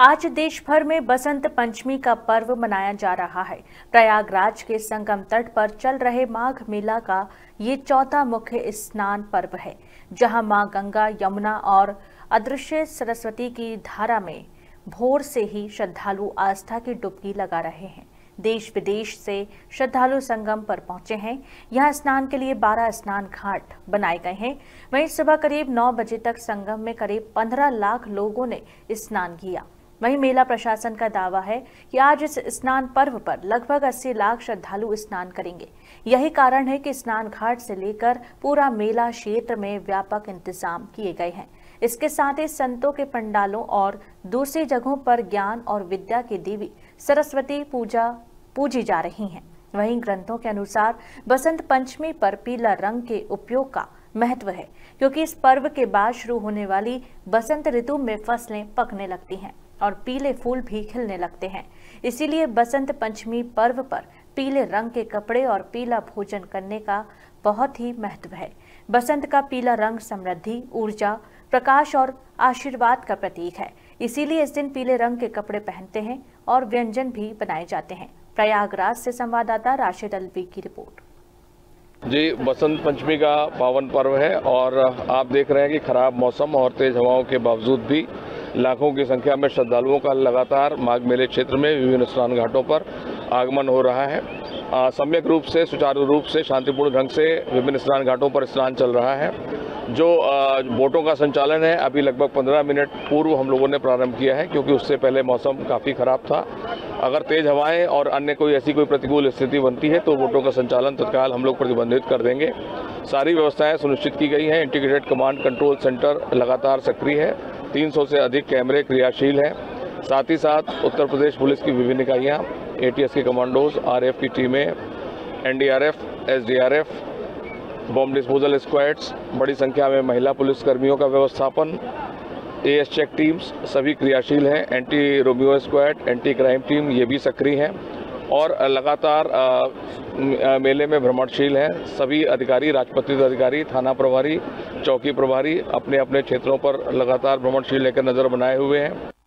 आज देश भर में बसंत पंचमी का पर्व मनाया जा रहा है। प्रयागराज के संगम तट पर चल रहे माघ मेला का ये चौथा मुख्य स्नान पर्व है, जहां मां गंगा, यमुना और अदृश्य सरस्वती की धारा में भोर से ही श्रद्धालु आस्था की डुबकी लगा रहे हैं। देश विदेश से श्रद्धालु संगम पर पहुंचे हैं। यहां स्नान के लिए 12 स्नान घाट बनाए गए हैं। वहीं सुबह करीब 9 बजे तक संगम में करीब 15 लाख लोगों ने स्नान किया। वहीं मेला प्रशासन का दावा है कि आज इस स्नान पर्व पर लगभग 80 लाख श्रद्धालु स्नान करेंगे। यही कारण है कि स्नान घाट से लेकर पूरा मेला क्षेत्र में व्यापक इंतजाम किए गए हैं। इसके साथ ही संतों के पंडालों और दूसरी जगहों पर ज्ञान और विद्या की देवी सरस्वती पूजी जा रही हैं। वहीं ग्रंथों के अनुसार बसंत पंचमी पर पीला रंग के उपयोग का महत्व है, क्योंकि इस पर्व के बाद शुरू होने वाली बसंत ऋतु में फसलें पकने लगती हैं और पीले फूल भी खिलने लगते हैं। इसीलिए बसंत पंचमी पर्व पर पीले रंग के कपड़े और पीला भोजन करने का बहुत ही महत्व है। बसंत का पीला रंग समृद्धि, ऊर्जा, प्रकाश और आशीर्वाद का प्रतीक है। इसीलिए इस दिन पीले रंग के कपड़े पहनते हैं और व्यंजन भी बनाए जाते हैं। प्रयागराज से संवाददाता राशिद अलवी की रिपोर्ट। जी, बसंत पंचमी का पावन पर्व है और आप देख रहे हैं कि खराब मौसम और तेज हवाओं के बावजूद भी लाखों की संख्या में श्रद्धालुओं का लगातार माघ मेले क्षेत्र में विभिन्न स्नान घाटों पर आगमन हो रहा है। सम्यक रूप से, सुचारू रूप से, शांतिपूर्ण ढंग से विभिन्न स्नान घाटों पर स्नान चल रहा है। जो बोटों का संचालन है अभी लगभग 15 मिनट पूर्व हम लोगों ने प्रारंभ किया है, क्योंकि उससे पहले मौसम काफ़ी खराब था। अगर तेज हवाएं और अन्य ऐसी कोई प्रतिकूल स्थिति बनती है तो बोटों का संचालन तत्काल हम लोग प्रतिबंधित कर देंगे। सारी व्यवस्थाएं सुनिश्चित की गई हैं। इंटीग्रेटेड कमांड कंट्रोल सेंटर लगातार सक्रिय है। 300 से अधिक कैमरे क्रियाशील हैं। साथ ही साथ उत्तर प्रदेश पुलिस की विभिन्न इकाइयाँ, ATS के कमांडोज, RF की टीमें, NDRF, SDRF, bomb disposal squads, बड़ी संख्या में महिला पुलिस कर्मियों का व्यवस्थापन, AS चेक टीम्स सभी क्रियाशील हैं। Anti Romeo squad, anti crime team ये भी सक्रिय हैं और लगातार मेले में भ्रमणशील हैं। सभी अधिकारी, राजपत्रित अधिकारी, थाना प्रभारी, चौकी प्रभारी अपने अपने क्षेत्रों पर लगातार भ्रमणशील लेकर नजर बनाए हुए हैं।